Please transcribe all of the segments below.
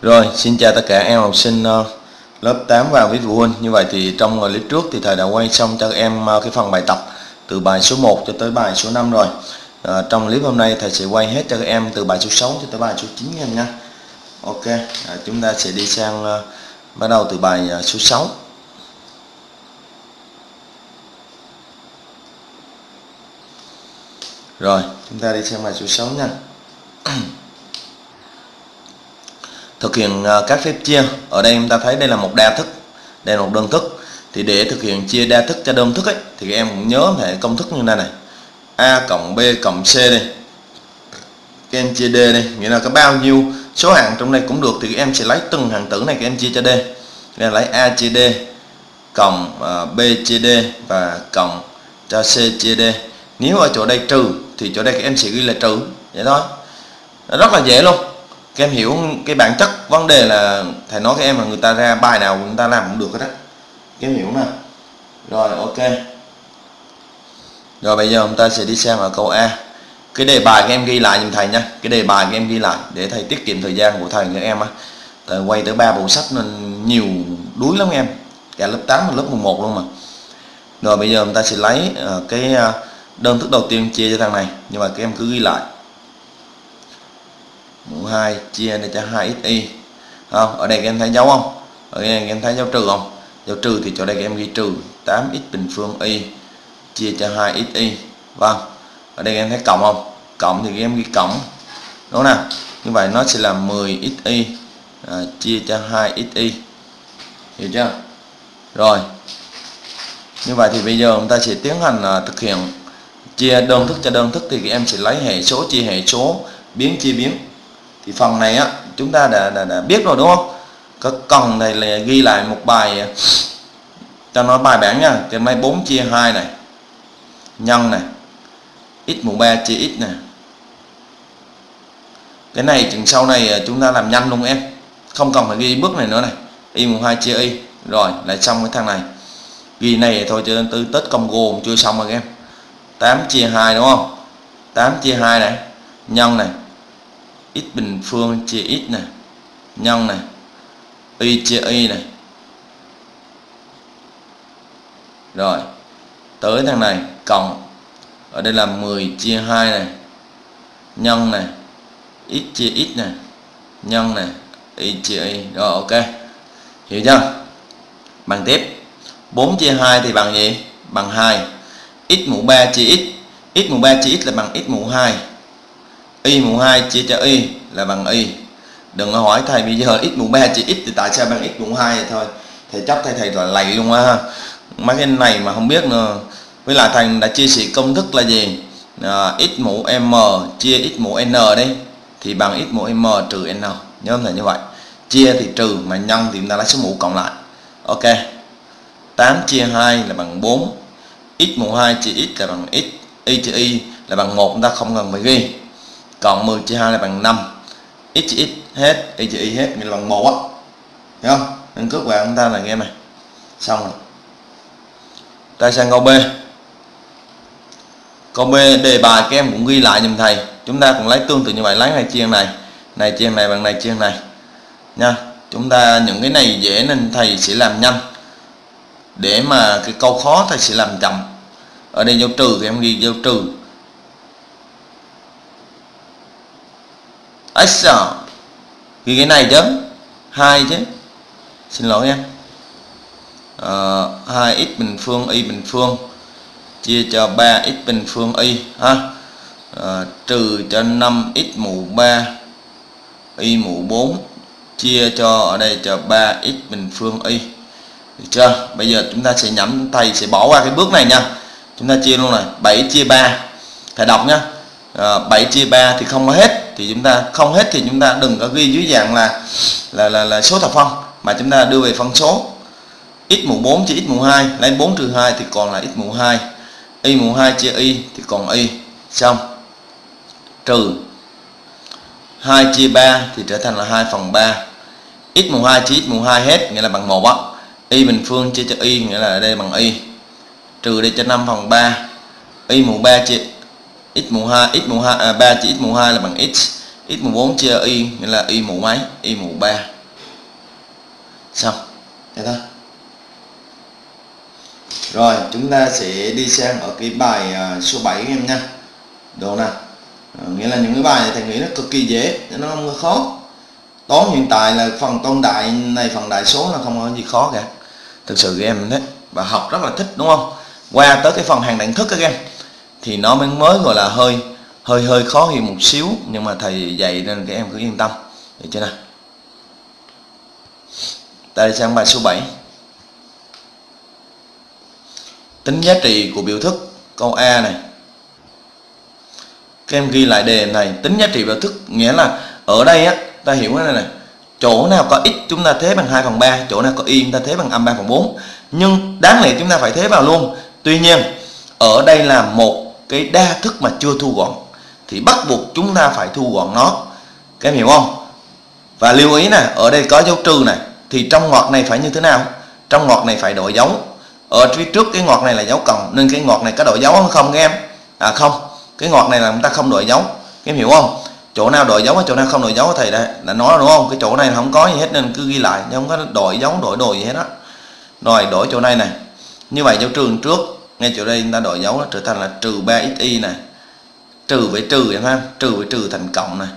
Rồi, xin chào tất cả em học sinh lớp 8 và quý phụ huynh. Như vậy thì trong clip trước thì thầy đã quay xong cho các em cái phần bài tập từ bài số 1 cho tới bài số 5 rồi. Trong clip hôm nay thầy sẽ quay hết cho các em từ bài số 6 cho tới bài số 9 em nhé. Ok, chúng ta sẽ đi sang bắt đầu từ bài số 6. Rồi, chúng ta đi sang bài số 6 nha. Thực hiện các phép chia. Ở đây chúng ta thấy đây là một đa thức, đây là một đơn thức. Thì để thực hiện chia đa thức cho đơn thức ấy, thì các em cũng nhớ thể công thức như thế này. A cộng B cộng C đây, các em chia D đây, nghĩa là có bao nhiêu số hạng trong đây cũng được, thì các em sẽ lấy từng hạng tử này các em chia cho D. Nên lấy A chia D cộng B chia D và cộng cho C chia D. Nếu ở chỗ đây trừ thì chỗ đây các em sẽ ghi là trừ, vậy thôi. Rất là dễ luôn. Các em hiểu cái bản chất vấn đề là thầy nói các em là người ta ra bài nào người ta làm cũng được hết đó. Các em hiểu nè. Rồi ok. Rồi bây giờ chúng ta sẽ đi sang ở câu A. Cái đề bài các em ghi lại giùm thầy nha. Cái đề bài các em ghi lại để thầy tiết kiệm thời gian của thầy các em á. Thầy quay tới 3 bộ sách nên nhiều đuối lắm em. Cả lớp 8 và lớp 11 luôn mà. Rồi bây giờ chúng ta sẽ lấy cái đơn thức đầu tiên chia cho thằng này, nhưng mà các em cứ ghi lại. Mũ 2 chia cho 2xy. Không? Ở đây các em thấy dấu không? Ở đây các em thấy dấu trừ không? Dấu trừ thì chỗ đây các em ghi trừ 8x bình phương y chia cho 2xy. Vâng. Ở đây các em thấy cộng không? Cộng thì các em ghi cộng. Đúng nào? Như vậy nó sẽ là 10xy chia cho 2xy. Hiểu chưa? Rồi. Như vậy thì bây giờ chúng ta sẽ tiến hành thực hiện chia đơn thức cho đơn thức, thì các em sẽ lấy hệ số chia hệ số, biến chia biến. Thì phần này á chúng ta đã biết rồi đúng không? Có cần này là ghi lại một bài cho nó bài bản nha. Cái máy 4 chia 2 này, nhân này, x mũ 3 chia x này. Cái này chừng sau này chúng ta làm nhanh luôn em, không cần phải ghi bước này nữa này. Y mũ 2 chia y. Rồi lại xong cái thằng này. Ghi này thôi cho tới Tết Công Gô chưa xong rồi em. 8 chia 2 đúng không? 8 chia 2 này, nhân này, x bình phương chia x này, nhân này, y chia y này. Rồi tới thằng này cộng, ở đây là 10 chia 2 này, nhân này, x chia x này, nhân này, y chia y. Rồi ok, hiểu chưa? Bằng tiếp. 4 chia 2 thì bằng gì? Bằng 2. X mũ 3 chia x. X mũ 3 chia x là bằng x mũ 2. Y mũ 2 chia cho y là bằng y. Đừng có hỏi thầy bây giờ x mũ 3 chia x thì tại sao bằng x mũ 2 vậy thôi. Thầy chấp thầy là lầy luôn á ha. Mấy cái này mà không biết nữa. Với lại thầy đã chia sẻ công thức là gì? X mũ m chia x mũ n đấy thì bằng x mũ m trừ n. Nhớ là như vậy. Chia thì trừ, mà nhân thì chúng ta lấy số mũ cộng lại. Ok. 8 chia 2 là bằng 4. X mũ 2 chia x là bằng x. Y chia y là bằng 1, chúng ta không cần phải ghi. Còn 10 chia 2 là bằng 5. X chia x hết, y chia y hết, nghĩa là bằng 1 á. Thấy không? Nên cước vào chúng ta là game này. Xong rồi. Ta sang câu B. Câu B đề bài các em cũng ghi lại giùm thầy. Chúng ta cũng lấy tương tự như vậy, lấy này chia này, này chia này bằng này chia này. Nha. Chúng ta những cái này dễ nên thầy sẽ làm nhanh. Để mà cái câu khó thầy sẽ làm chậm. Ở đây dấu trừ thì em ghi dấu trừ. X ghi cái này chứ, 2 chứ. Xin lỗi em. 2x bình phương y bình phương chia cho 3x bình phương y ha. Trừ cho 5x mũ 3 y mũ 4 chia cho ở đây cho 3x bình phương y. Được chưa? Bây giờ chúng ta sẽ nhẩm, thầy sẽ bỏ qua cái bước này nha. Chúng ta chia luôn này, 7 chia 3. Thầy đọc nhá. 7 chia 3 thì không có hết, thì chúng ta không hết thì chúng ta đừng có ghi dưới dạng là số thập phân, mà chúng ta đưa về phân số. X mũ 4 chia x mũ 2, lấy 4 trừ 2 thì còn là x mũ 2. Y mũ 2 chia y thì còn y. Xong. Trừ 2 chia 3 thì trở thành là 2/3. X mũ 2 chia x mũ 2 hết, nghĩa là bằng 1 á. Y bình phương chia cho y, nghĩa là ở đây bằng y. Trừ đây cho 5/3. Y mũ 3 chia x mũ 2, 3 chia x mũ 2 là bằng x. X mũ 4 chia y, nghĩa là y mũ mấy? Y mũ 3. Xong thế thôi. Rồi chúng ta sẽ đi sang ở cái bài số 7 các em nha. Đồ nào, nghĩa là những cái bài này thầy nghĩ nó cực kỳ dễ, nó không có khó. Toán hiện tại là phần toán đại này, phần đại số là không có gì khó cả. Thực sự các em đấy, và học rất là thích đúng không? Qua tới cái phần hàng đẳng thức các em thì nó mới gọi là hơi khó hiểu một xíu, nhưng mà thầy dạy nên các em cứ yên tâm, được chưa nào? Đây sang bài số 7. Tính giá trị của biểu thức câu A này. Các em ghi lại đề này, tính giá trị biểu thức nghĩa là ở đây á, ta hiểu cái này này, chỗ nào có x chúng ta thế bằng 2/3, chỗ nào có y chúng ta thế bằng âm 3/4. Nhưng đáng lẽ chúng ta phải thế vào luôn. Tuy nhiên ở đây là một cái đa thức mà chưa thu gọn thì bắt buộc chúng ta phải thu gọn nó. Các em hiểu không? Và lưu ý nè, ở đây có dấu trừ này thì trong ngoặc này phải như thế nào? Trong ngoặc này phải đổi dấu. Ở phía trước cái ngoặc này là dấu cộng nên cái ngoặc này có đổi dấu không các em? Không, cái ngoặc này là chúng ta không đổi dấu. Các em hiểu không? Chỗ nào đổi dấu, chỗ nào không đổi dấu thầy đã nói đúng không? Cái chỗ này không có gì hết nên cứ ghi lại, nhưng không có đổi dấu đổi đồ gì hết đó. Rồi đổi chỗ này này. Như vậy dấu trừ trước, ngay chỗ đây chúng ta đổi dấu nó trở thành là trừ 3xy này. Trừ với trừ em ha, trừ với trừ thành cộng này.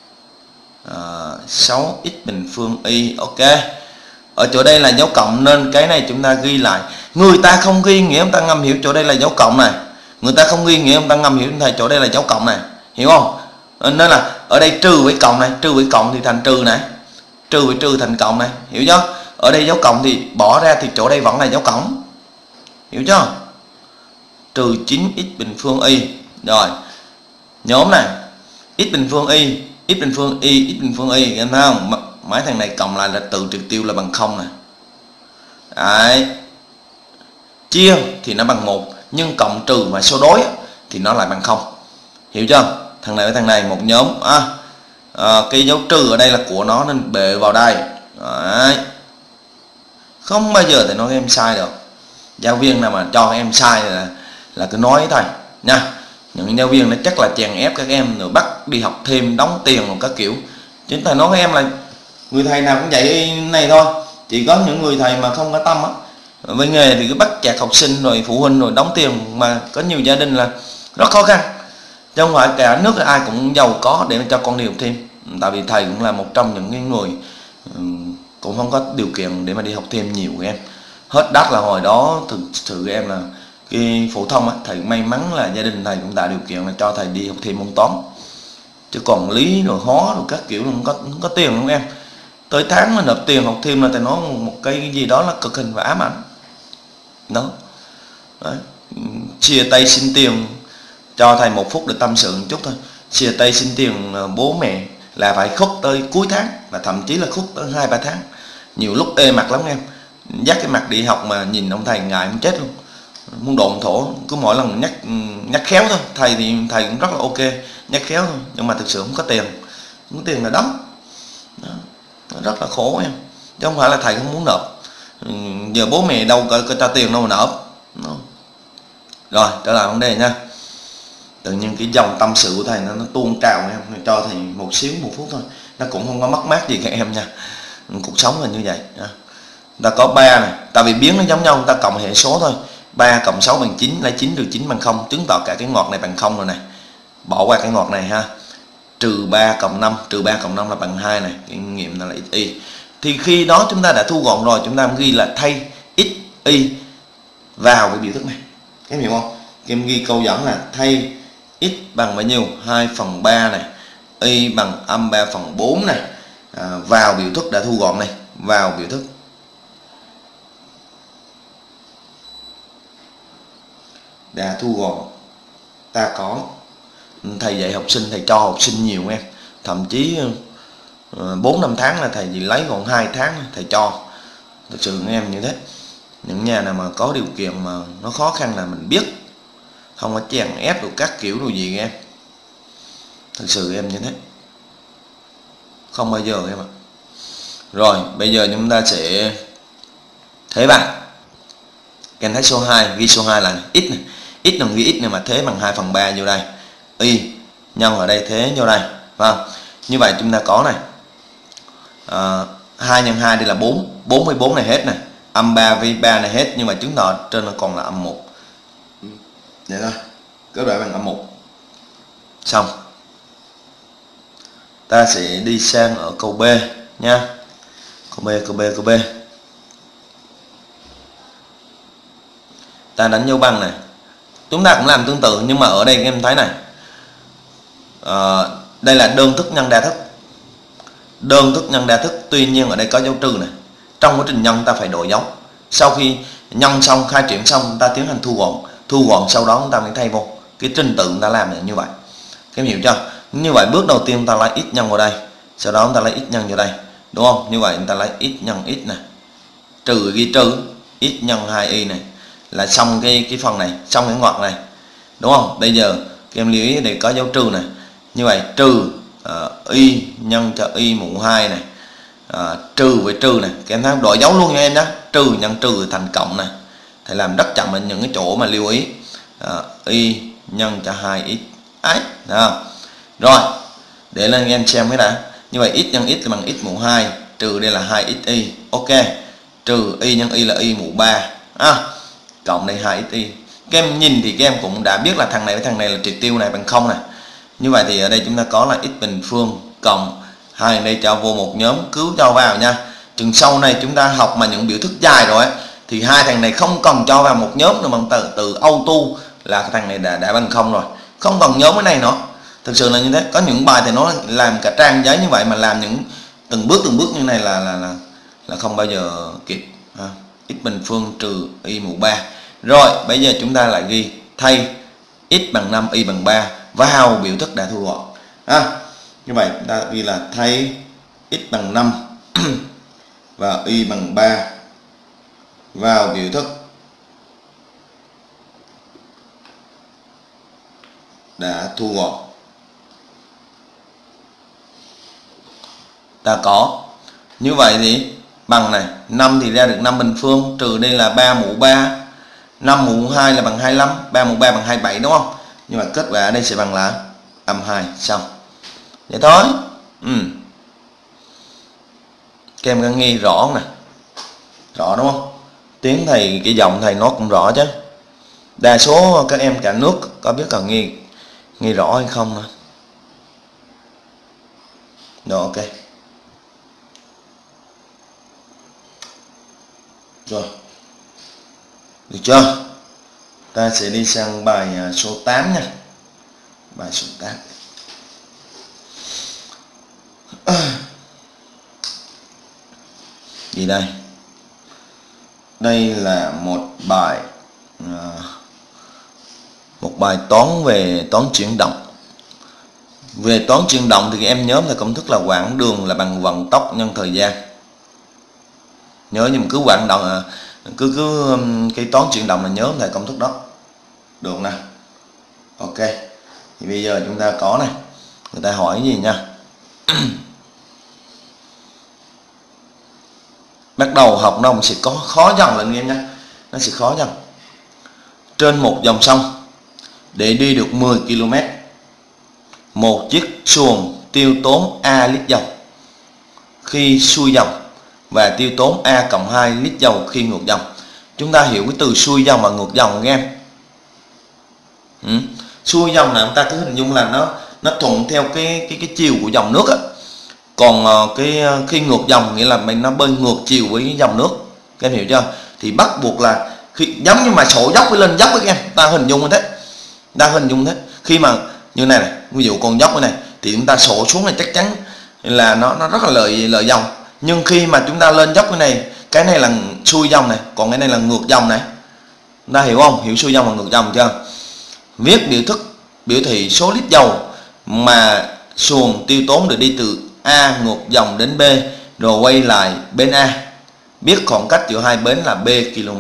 6x bình phương y, ok. Ở chỗ đây là dấu cộng nên cái này chúng ta ghi lại. Người ta không ghi nghĩa chúng ta ngầm hiểu chỗ đây là dấu cộng này. Người ta không ghi nghĩa chúng ta ngầm hiểu thầy chỗ đây là dấu cộng này. Hiểu không? Nên là ở đây trừ với cộng này, trừ với cộng thì thành trừ này, trừ với trừ thành cộng này, hiểu chưa? Ở đây dấu cộng thì bỏ ra thì chỗ đây vẫn là dấu cộng, hiểu chưa? Trừ 9x bình phương y. Rồi nhóm này x bình phương y, x bình phương y, x bình phương y, em thấy không? Mấy thằng này cộng lại là tự trực tiêu là bằng 0 này. Đấy. Chia thì nó bằng 1, nhưng cộng trừ mà số đối thì nó lại bằng 0. Hiểu chưa? Thằng này với thằng này một nhóm. Cái dấu trừ ở đây là của nó nên bệ vào đây. Đấy. Không bao giờ thầy nói em sai được. Giáo viên nào mà cho em sai là cứ nói với thầy nha. Những giáo viên nó chắc là chèn ép các em rồi bắt đi học thêm, đóng tiền một các kiểu. Chính thầy nói với em là người thầy nào cũng dạy này thôi, chỉ có những người thầy mà không có tâm á với nghề thì cứ bắt chẹt học sinh rồi phụ huynh rồi đóng tiền, mà có nhiều gia đình là rất khó khăn. Chứ không phải cả nước ai cũng giàu có để cho con đi học thêm. Tại vì thầy cũng là một trong những cái người cũng không có điều kiện để mà đi học thêm nhiều của em. Hết đắt là hồi đó thực sự em là cái phổ thông á, thầy may mắn là gia đình thầy cũng tạo điều kiện là cho thầy đi học thêm môn toán. Chứ còn lý rồi hóa rồi các kiểu không có tiền không em. Tới tháng mà nộp tiền học thêm là thầy nói một cái gì đó là cực hình và ám ảnh. Đó. Đấy. Chia tay xin tiền, cho thầy 1 phút để tâm sự một chút thôi. Chia tay xin tiền bố mẹ là phải khúc tới cuối tháng, và thậm chí là khúc tới 2-3 tháng. Nhiều lúc ê mặt lắm em. Dắt cái mặt đi học mà nhìn ông thầy ngại muốn chết luôn, muốn độn thổ. Cứ mỗi lần nhắc khéo thôi. Thầy thì thầy cũng rất là ok, nhắc khéo thôi, nhưng mà thực sự không có tiền. Không có tiền là đóng. Đó. Nó rất là khổ em. Chứ không phải là thầy không muốn nộp. Giờ bố mẹ đâu có cho tiền đâu mà nộp. Đó. Rồi trở lại vấn đề nha. Tự nhiên cái dòng tâm sự của thầy nó tuôn trào em, cho thầy một phút thôi, nó cũng không có mất mát gì các em nha. Cuộc sống là như vậy nha. Ta có 3 này, tại vì biến nó giống nhau, ta cộng hệ số thôi. 3 cộng 6 bằng 9, lấy 9 trừ 9 bằng 0, chứng tỏ cả cái ngoặc này bằng 0 rồi này. Bỏ qua cái ngoặc này ha. Trừ 3 cộng 5, trừ 3 cộng 5 là bằng 2 này, cái nghiệm là y. Thì khi đó chúng ta đã thu gọn rồi, chúng ta ghi là thay x y vào cái biểu thức này. Em hiểu không? Em ghi câu dẫn là thay x bằng bao nhiêu? 2/3 này, y bằng âm 3/4 này, vào biểu thức đã thu gọn này, vào biểu thức. Đã thu gọn. Ta có, thầy dạy học sinh, thầy cho học sinh nhiều em. Thậm chí 4-5 tháng là thầy chỉ lấy còn 2 tháng thầy cho. Thực sự em như thế. Những nhà nào mà có điều kiện mà nó khó khăn là mình biết, không có chèn ép được các kiểu đồ gì em. Thực sự em như thế, không bao giờ em ạ. Rồi bây giờ chúng ta sẽ thế bằng. Em thấy số 2, ghi số 2 là x này. X đừng ghi x này mà thế bằng 2/3 vô đây. Y nhân ở đây thế vô đây. Vâng. Như vậy chúng ta có này. 2 nhân 2 đây là 4, 44 này hết này, âm 3 với 3 này hết, nhưng mà chứng tỏ trên nó còn là âm 1. Vậy thôi, kết quả bằng âm 1. Xong. Ta sẽ đi sang ở câu B nha. Câu B. Ta đánh dấu bằng này. Chúng ta cũng làm tương tự, nhưng mà ở đây các em thấy này, đây là đơn thức nhân đa thức. Đơn thức nhân đa thức, tuy nhiên ở đây có dấu trừ này. Trong quá trình nhân ta phải đổi dấu. Sau khi nhân xong, khai triển xong, ta tiến hành thu gọn, sau đó chúng ta mới thay vô. Cái trình tự chúng ta làm là như vậy. Các em hiểu chưa? Như vậy bước đầu tiên ta lấy x nhân vào đây, sau đó chúng ta lấy x nhân vào đây, đúng không? Như vậy chúng ta lấy x nhân x này, trừ ghi trừ x nhân 2y này, là xong cái phần này, xong cái ngoặc này, đúng không? Bây giờ các em lưu ý để có dấu trừ này. Như vậy trừ y nhân cho y mũ 2 này, trừ với trừ này, các em thấy đổi dấu luôn nha em nhé. Trừ nhân trừ thành cộng này. Thầy làm rất chậm ở những cái chỗ mà lưu ý. Y nhân cho 2x ấy. Rồi, để lên em xem cái đã. Như vậy x nhân x là bằng x mũ 2, trừ đây là 2xy. Ok. Trừ y nhân y là y mũ 3. Cộng đây 2xy. Các em nhìn thì các em cũng đã biết là thằng này với thằng này là triệt tiêu này bằng 0 này. Như vậy thì ở đây chúng ta có là x bình phương cộng hai đây cho vô một nhóm, cứu cho vào nha. Chừng sau này chúng ta học mà những biểu thức dài rồi ấy, thì hai thằng này không cần cho vào một nhóm nữa, bằng từ auto là cái thằng này đã bằng 0 rồi, không cần nhóm cái này nữa. Thực sự là như thế. Có những bài thì nó làm cả trang giấy như vậy, mà làm những từng bước như này là không bao giờ kịp. X bình phương trừ y mũ 3. Rồi bây giờ chúng ta lại ghi thay x bằng 5 y bằng 3 vào biểu thức đã thu gọn. Như vậy chúng ta ghi là thay x bằng 5 và y bằng 3 vào biểu thức đã thu gọn. Ta có như vậy thì bằng này, 5 thì ra được 5 bình phương, trừ đây là 3 mũ 3, 5 mũ 2 là bằng 25, 3 mũ 3 bằng 27, đúng không? Nhưng mà kết quả ở đây sẽ bằng là âm 2. Xong. Vậy thôi. Các em có nghe rõ không nè? Rõ đúng không? Tiếng thầy, cái giọng thầy nó cũng rõ chứ. Đa số các em cả nước có biết cần nghe rõ hay không nữa. Rồi ok. Rồi. Được chưa? Ta sẽ đi sang bài số 8 nha. Bài số 8. Gì đây? Đây là một bài toán về toán chuyển động. Về toán chuyển động thì em nhớ là công thức là quãng đường là bằng vận tốc nhân thời gian. Nhớ, nhưng mà cứ quãng động cứ cái toán chuyển động là nhớ là công thức đó. Được nè. Ok. Thì bây giờ chúng ta có này. Người ta hỏi gì nha. Bắt đầu học nó sẽ có khó dần lên em nhé. Nó sẽ khó dần. Trên một dòng sông, để đi được 10 km, một chiếc xuồng tiêu tốn A lít dầu khi xuôi dòng và tiêu tốn A cộng 2 lít dầu khi ngược dòng. Chúng ta hiểu cái từ xuôi dòng và ngược dòng nghe em. Xuôi dòng là chúng ta cứ hình dung là nó thuận theo cái chiều của dòng nước á. Còn khi ngược dòng nghĩa là nó bơi ngược chiều với cái dòng nước. Các em hiểu chưa? Thì bắt buộc là khi giống như mà sổ dốc với lên dốc với các em, ta hình dung như thế. Khi mà như này, ví dụ con dốc này thì chúng ta sổ xuống này chắc chắn là nó rất là lợi dòng. Nhưng khi mà chúng ta lên dốc cái này là xuôi dòng này, còn cái này là ngược dòng này. Chúng ta hiểu không? Hiểu xuôi dòng và ngược dòng chưa? Viết biểu thức biểu thị số lít dầu mà xuồng tiêu tốn để đi từ A ngược dòng đến B rồi quay lại bên A. Biết khoảng cách giữa hai bến là B km.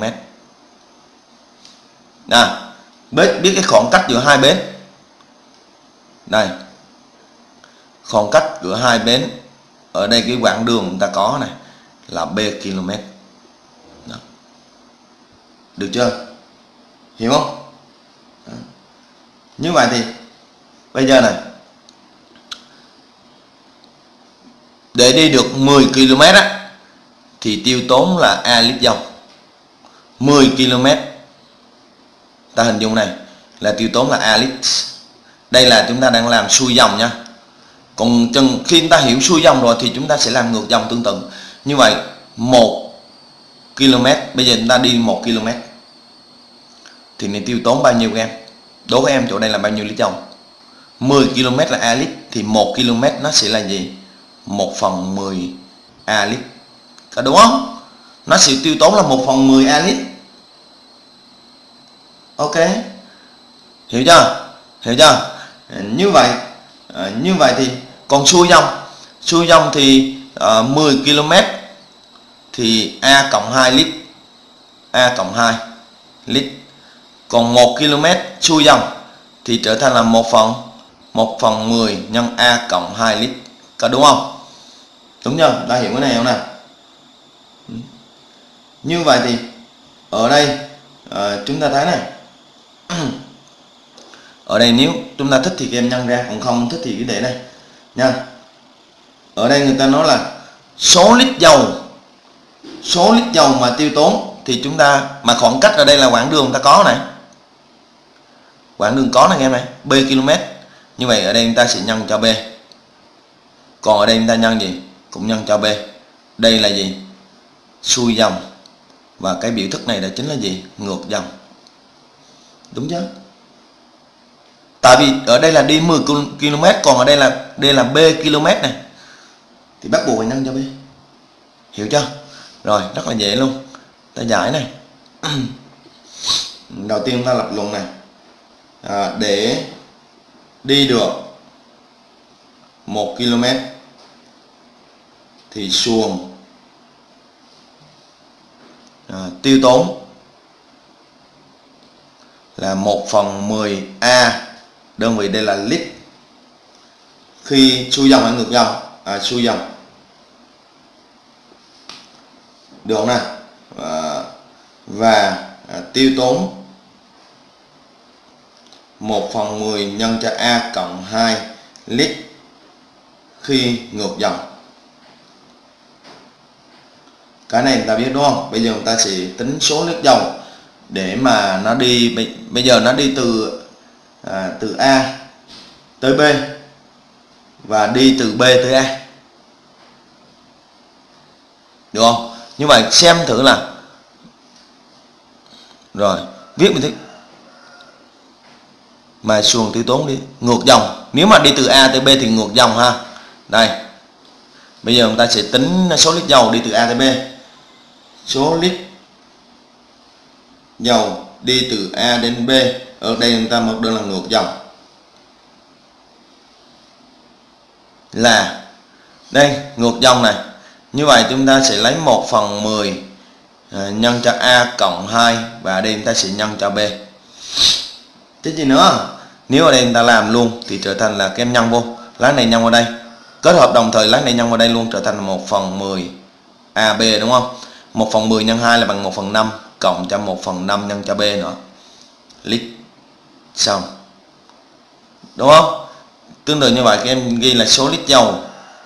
Biết cái khoảng cách giữa hai bến. Đây. Khoảng cách giữa hai bến. Ở đây cái quãng đường chúng ta có này là B km. Đó. Được chưa? Hiểu không? Đó. Như vậy thì bây giờ này, để đi được 10 km á, thì tiêu tốn là A lít dầu. 10 km ta hình dung này là tiêu tốn là A lít. Đây là chúng ta đang làm xuôi dòng nha. Còn khi chúng ta hiểu xuôi dòng rồi thì chúng ta sẽ làm ngược dòng tương tự. Như vậy 1 km, bây giờ chúng ta đi 1 km thì này tiêu tốn bao nhiêu các em? Đố các em chỗ đây là bao nhiêu lít dầu? 10 km là A lít thì 1 km nó sẽ là gì? 1/10 A lít. Có đúng không? Nó sẽ tiêu tốn là 1/10 A lít. Ok. Hiểu chưa? Hiểu chưa? Như vậy thì còn xuôi dòng thì 10 km thì A cộng 2 lít. A cộng 2 lít. Còn 1 km xuôi dòng thì trở thành là 1/10 nhân A cộng 2 lít. Có đúng không? Đúng chưa? Đã hiểu cái này không nào? Như vậy thì ở đây chúng ta thấy này. Ở đây nếu chúng ta thích thì các em nhân ra, còn không thích thì cứ để đây nha. Ở đây người ta nói là số lít dầu mà tiêu tốn thì chúng ta, mà khoảng cách ở đây là quãng đường ta có này. Quãng đường có này em này, B km. Như vậy ở đây chúng ta sẽ nhân cho B. Còn ở đây chúng ta nhân gì? Cũng nhân cho B. Đây là gì? Xuôi dòng. Và cái biểu thức này là chính là gì? Ngược dòng. Đúng chưa? Tại vì ở đây là đi 10 km, còn ở đây là B km này. Thì bắt buộc phải nhân cho B. Hiểu chưa? Rồi, rất là dễ luôn. Ta giải này. Đầu tiên ta lập luận này. Để đi được 1 km thì xuồng tiêu tốn là 1/10 A, đơn vị đây là lít, khi xuôi dòng hay ngược dòng? Xuôi dòng. Được không nào? Và tiêu tốn 1/10 nhân cho A cộng 2 lít khi ngược dòng. Cái này người ta biết đúng không? Bây giờ người ta sẽ tính số lít dầu để mà nó đi. Bây giờ nó đi từ A tới B và đi từ B tới A. Được không? Như vậy xem thử là, rồi viết mình thích mà xuồng tiêu tốn đi ngược dòng. Nếu mà đi từ A tới B thì ngược dòng ha. Đây. Bây giờ chúng ta sẽ tính số lít dầu đi từ A tới B. Số lít dầu đi từ A đến B. Ở đây chúng ta một đơn là ngược dòng. Là đây, ngược dòng này. Như vậy chúng ta sẽ lấy 1/10 nhân cho A cộng 2 và đây chúng ta sẽ nhân cho B. Thế gì nữa? Nếu ở đây chúng ta làm luôn thì trở thành là kem nhân vô. Lấy này nhân vào đây. Kết hợp đồng thời lấy này nhân vào đây luôn, trở thành 1/10 AB đúng không? 1/10 nhân 2 là bằng 1/5 cộng cho 1/5 nhân cho B nữa. Lít. Xong. Đúng không? Tương tự như vậy các em ghi là số lít dầu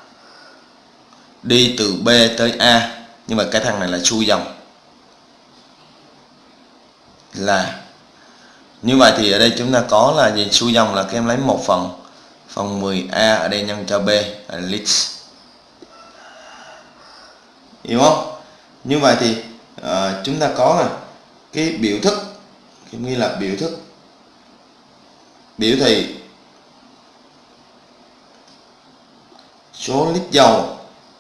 đi từ B tới A. Nhưng mà cái thằng này là xuôi dòng. Là như vậy thì ở đây chúng ta có là gì? Xuôi dòng là các em lấy 1/10 A ở đây nhân cho B là lít. Hiểu không? Như vậy thì chúng ta có là cái biểu thức, cái ghi là biểu thức biểu thị số lít dầu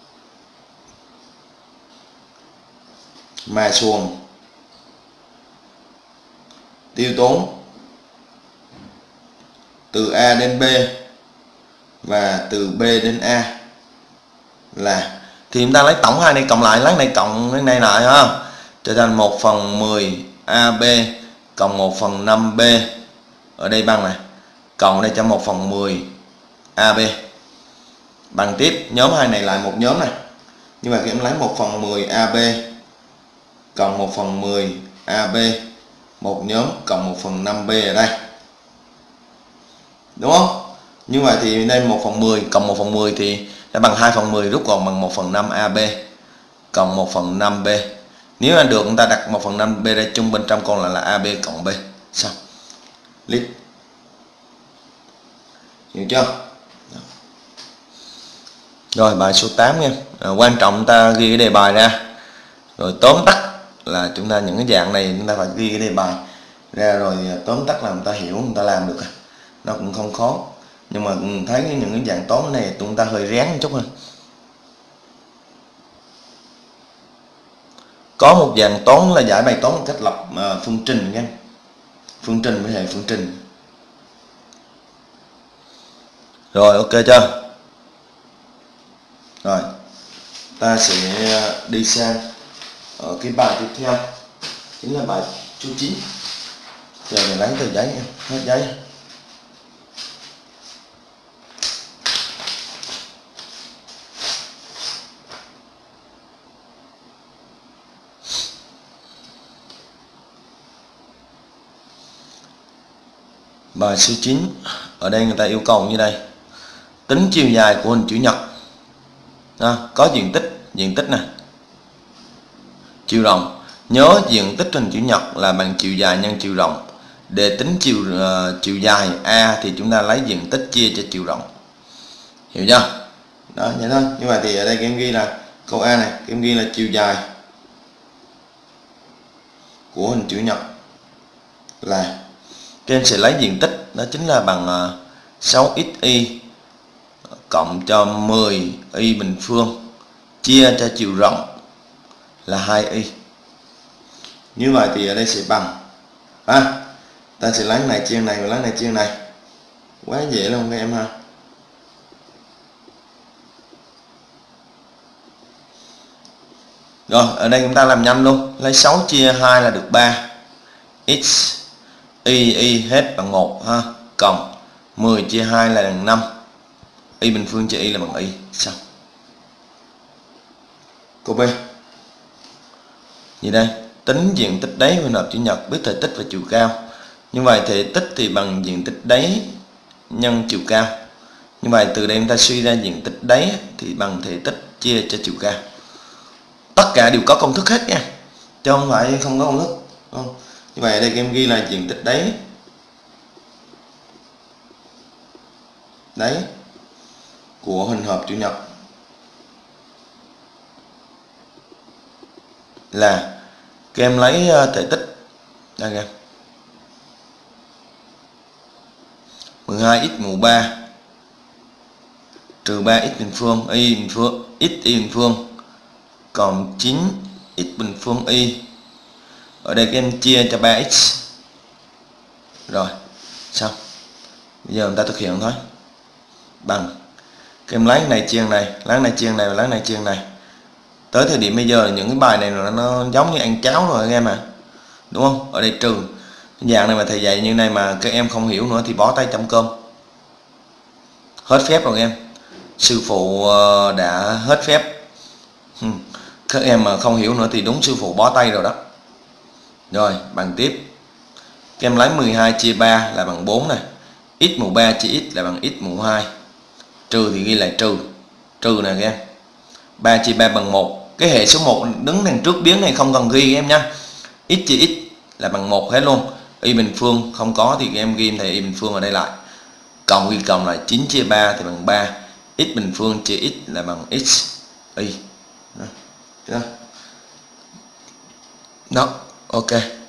mà xuồng tiêu tốn từ A đến B và từ B đến A là, thì chúng ta lấy tổng hai này cộng lại, lấy này cộng cái này lại ha, trở thành 1/10 AB cộng 1/5 B ở đây bằng này, cộng đây cho 1/10 AB. Bằng tiếp nhóm hai này lại một nhóm này, nhưng mà các em lấy 1/10 AB cộng 1/10 AB một nhóm cộng 1/5 B ở đây, đúng không? Như vậy thì đây 1/10 cộng 1/10 thì đã bằng 2/10, rút gọn bằng 1/5 AB cộng 1/5 B. Nếu là được, chúng ta đặt 1/5 B ra chung, bên trong còn là AB cộng B. Xong. List. Hiểu chưa? Rồi bài số 8 nha. Quan trọng chúng ta ghi cái đề bài ra. Rồi tóm tắt là chúng ta những cái dạng này chúng ta phải ghi cái đề bài ra, rồi tóm tắt là chúng ta hiểu, chúng ta làm được. Nó cũng không khó. Nhưng mà thấy những cái dạng toán này chúng ta hơi ráng một chút hơn. Có một dạng toán là giải bài toán một cách lập phương trình nha. Phương trình với hệ phương trình. Rồi ok chưa? Rồi ta sẽ đi sang cái bài tiếp theo, chính là bài số 9. Giờ mình lấy tờ giấy nha, hết giấy. Bài số 9, ở đây người ta yêu cầu như đây: tính chiều dài của hình chữ nhật. Có diện tích này, chiều rộng. Nhớ diện tích hình chữ nhật là bằng chiều dài nhân chiều rộng. Để tính chiều dài A thì chúng ta lấy diện tích chia cho chiều rộng. Hiểu chưa? Đó, vậy thôi. Như vậy thì ở đây các em ghi là câu A này, các em ghi là chiều dài của hình chữ nhật là, các em sẽ lấy diện tích, đó chính là bằng 6xy cộng cho 10y bình phương chia cho chiều rộng là 2y. Như vậy thì ở đây sẽ bằng ta sẽ lấy này chia này và lấy này chia này. Quá dễ luôn các em ha. Rồi ở đây chúng ta làm nhanh luôn. Lấy 6 chia 2 là được 3. X y hết bằng 1 ha, cộng 10 chia 2 là bằng 5. Y bình phương chia y là bằng y. Xong. Câu B. Gì đây? Tính diện tích đáy hình hộp chữ nhật, biết thể tích và chiều cao. Như vậy thể tích thì bằng diện tích đáy nhân chiều cao. Như vậy từ đây chúng ta suy ra diện tích đáy thì bằng thể tích chia cho chiều cao. Tất cả đều có công thức hết nha, chứ không phải không có công thức. Không. Như vậy ở đây em ghi là diện tích đáy của hình hộp chữ nhật là các em lấy thể tích đây nha, 12x mũ 3 trừ 3x bình phương y bình phương x y bình phương còn 9x bình phương y. Ở đây các em chia cho 3x. Rồi xong. Bây giờ chúng ta thực hiện thôi. Bằng các em lấy này chia này, lấy này chia này và lấy này chia này. Tới thời điểm bây giờ những cái bài này nó giống như ăn cháo rồi các em ạ. Đúng không? Ở đây trừ. Dạng này mà thầy dạy như này mà các em không hiểu nữa thì bó tay chấm cơm. Hết phép rồi các em. Sư phụ đã hết phép. Các em mà không hiểu nữa thì đúng sư phụ bó tay rồi đó. Rồi bằng tiếp. Các em lấy 12 chia 3 là bằng 4 này. X mũ 3 chia x là bằng x mũ 2. Trừ thì ghi lại trừ. Trừ nè các em. 3 chia 3 bằng 1. Cái hệ số 1 đứng đằng trước biến này không cần ghi em nha. X chia x là bằng 1 hết luôn. Y bình phương không có thì các em ghi thầy y bình phương ở đây lại. Cộng ghi cộng lại 9 chia 3 thì bằng 3. X bình phương chia x là bằng x y. Đó, ok.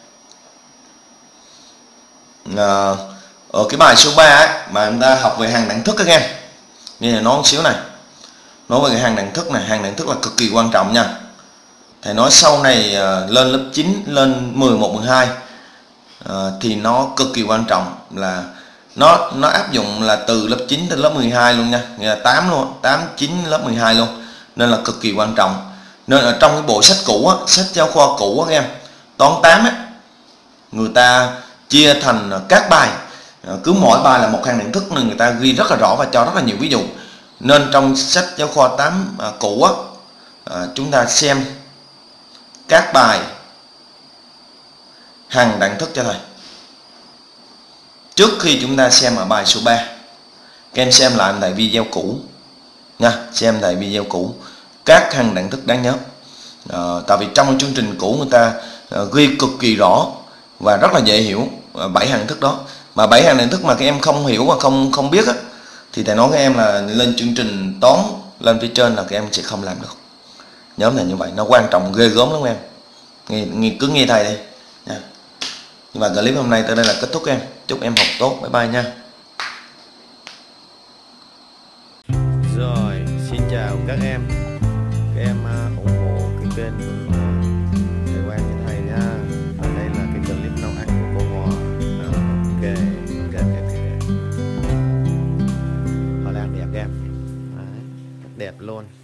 Ở cái bài số 3 ấy, mà chúng ta học về hàng đẳng thức các em. Như là nói một xíu này. Nói về cái hàng đẳng thức này, hàng đẳng thức là cực kỳ quan trọng nha. Thầy nói sau này lên lớp 9, lên 11, 12 thì nó cực kỳ quan trọng là nó áp dụng là từ lớp 9 đến lớp 12 luôn nha. Nghĩa là 8 luôn, 8, 9 lớp 12 luôn. Nên là cực kỳ quan trọng. Nên ở trong cái bộ sách cũ á, sách giáo khoa cũ á em, toán 8 á, người ta chia thành các bài, cứ mỗi bài là một hàng đẳng thức nên người ta ghi rất là rõ và cho rất là nhiều ví dụ. Nên trong sách giáo khoa 8 cũ á, chúng ta xem các bài hàng đẳng thức cho thầy trước khi chúng ta xem ở bài số 3. Các em xem lại tại video cũ nha, xem tại video cũ các hàng đẳng thức đáng nhớ. Tại vì trong chương trình cũ người ta ghi cực kỳ rõ và rất là dễ hiểu 7 hàng thức đó. Mà 7 hàng thức mà các em không hiểu và không biết á, thì thầy nói các em là lên chương trình toán lên phía trên là các em sẽ không làm được. Nhóm này như vậy nó quan trọng ghê gớm lắm em. Cứ nghe thầy đi nha. Nhưng mà clip hôm nay tới đây là kết thúc em. Chúc em học tốt. Bye bye nha. Rồi, xin chào các em. Các em ủng hộ cái kênh thầy Quang với thầy nha. Và đây là cái clip nấu ăn của cô Hòa. Ok. Họ đang đẹp em. Đấy, đẹp luôn.